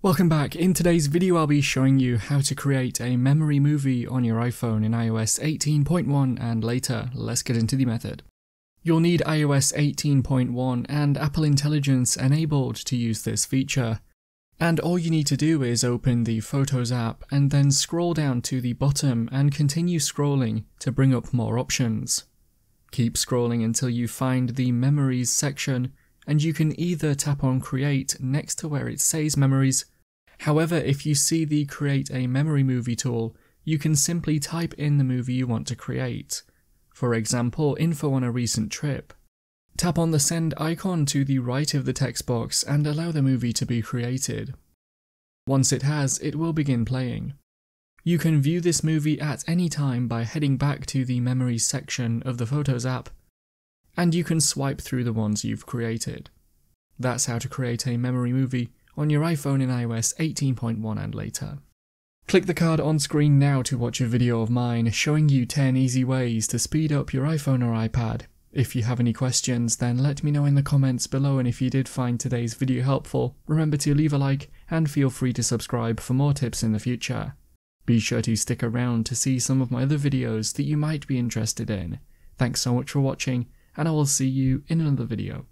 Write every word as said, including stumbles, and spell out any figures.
Welcome back. In today's video I'll be showing you how to create a memory movie on your iPhone in i O S eighteen point one and later. Let's get into the method. You'll need i O S eighteen point one and Apple Intelligence enabled to use this feature. And all you need to do is open the Photos app and then scroll down to the bottom and continue scrolling to bring up more options. Keep scrolling until you find the Memories section, and you can either tap on Create next to where it says Memories. However, if you see the Create a Memory Movie tool, you can simply type in the movie you want to create. For example, info on a recent trip. Tap on the send icon to the right of the text box and allow the movie to be created. Once it has, it will begin playing. You can view this movie at any time by heading back to the Memories section of the Photos app, and you can swipe through the ones you've created. That's how to create a memory movie on your iPhone in i O S eighteen point one and later. Click the card on screen now to watch a video of mine showing you ten easy ways to speed up your iPhone or iPad. If you have any questions, then let me know in the comments below, and if you did find today's video helpful, remember to leave a like and feel free to subscribe for more tips in the future. Be sure to stick around to see some of my other videos that you might be interested in. Thanks so much for watching, and I will see you in another video.